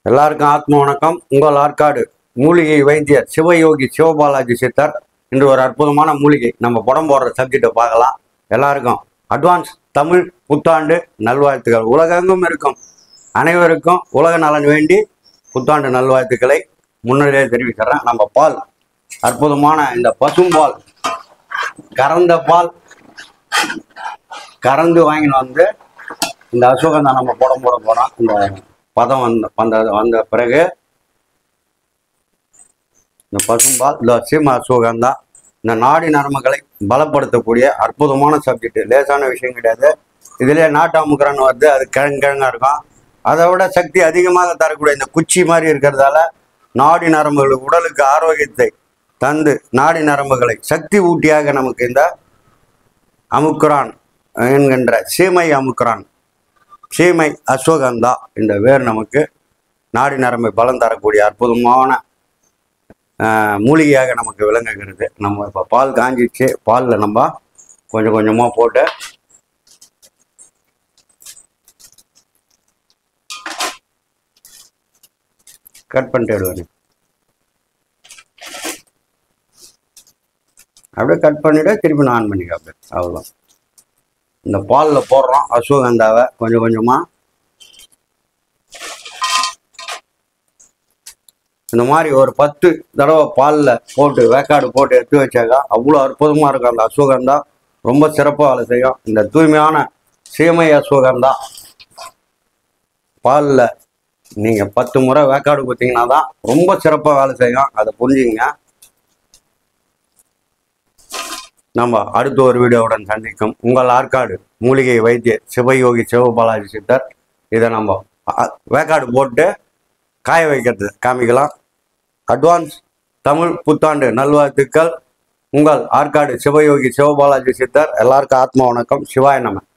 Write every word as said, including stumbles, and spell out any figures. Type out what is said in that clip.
எல்லாருக்கும் ஆத்ம வணக்கம். உங்கள் ஆற்காடு மூலிகை வைத்தியர் சிவயோகி சிவபாலாஜி சித்தர். இன்று ஒரு அற்புதமான மூலிகை நம்ம படம் போடுற சப்ஜெக்டை பார்க்கலாம். எல்லாருக்கும் அட்வான்ஸ் தமிழ் புத்தாண்டு நல்வாழ்த்துக்கள். உலகெங்கும் இருக்கும் அனைவருக்கும் உலக நலன் வேண்டி புத்தாண்டு நல்வாழ்த்துக்களை முன்னிலையே தெரிவிக்கிறேன். நம்ம பால் அற்புதமான இந்த பசும்பால், கறந்த பால் கறந்து வாங்கின்னு வந்து இந்த அசோகந்தான் நம்ம படம் போட போகிறோம். இந்த பதம் வந்த வந்த வந்த பிறகு இந்த பசும்பால், இந்த சீம அசோகந்தா இந்த நாடி நரம்புகளை பலப்படுத்தக்கூடிய அற்புதமான சப்ஜெக்ட். லேசான விஷயம் கிடையாது. இதுலேயே நாட்டு அமுக்குறான்னு வருது, அது கிழங்கு கிழங்கா இருக்கும். அதை விட சக்தி அதிகமாக தரக்கூடிய இந்த குச்சி மாதிரி இருக்கிறதால நாடி நரம்புகள் உடலுக்கு ஆரோக்கியத்தை தந்து நாடி நரம்புகளை சக்தி ஊட்டியாக நமக்கு இந்த அமுக்குரான் என்கின்ற சீமை அமுக்குரான் சீமை அஸ்வகந்தா இந்த வேர் நமக்கு நாடி நரம்பை பலம் தரக்கூடிய அற்புதமான மூலிகையாக நமக்கு விளங்குகிறது. நம்ம இப்போ பால் காஞ்சிச்சு, பாலில் நம்ம கொஞ்சம் கொஞ்சமாக போட்டு கட் பண்ணிட்டு விடுவேன். அப்படியே கட் பண்ணிவிட்டு திருப்பி நான் ஆன் பண்ணிக்க. அப்படியே அவ்வளோதான். இந்த பாலில் போடுறோம் அஸ்வகந்தாவை கொஞ்சம் கொஞ்சமாக. இந்த மாதிரி ஒரு பத்து தடவை பாலில் போட்டு வேக்காடு போட்டு எடுத்து வச்சாக்கா அவ்வளோ அற்புதமாக இருக்கும். அந்த அஸ்வகந்தா ரொம்ப சிறப்பாக வேலை செய்யும். இந்த தூய்மையான சீமை அஸ்வகந்தா பாலில் நீங்கள் பத்து முறை வேக்காடு கொடுத்தீங்கன்னா தான் ரொம்ப சிறப்பாக வேலை செய்யும். அதை புரிஞ்சுங்க. நம்ம அடுத்த ஒரு வீடியோவுடன் சந்திக்கும் உங்கள் ஆற்காடு மூலிகை வைத்திய சிவயோகி சிவபாலாஜி சித்தர். இதை நம்ம வேக்காடு போட்டு காய வைக்கிறது காமிக்கலாம். அட்வான்ஸ் தமிழ் புத்தாண்டு நல்வாழ்த்துக்கள். உங்கள் ஆற்காடு சிவயோகி சிவபாலாஜி சித்தர். எல்லாருக்கும் ஆத்மா வணக்கம். சிவாய நம.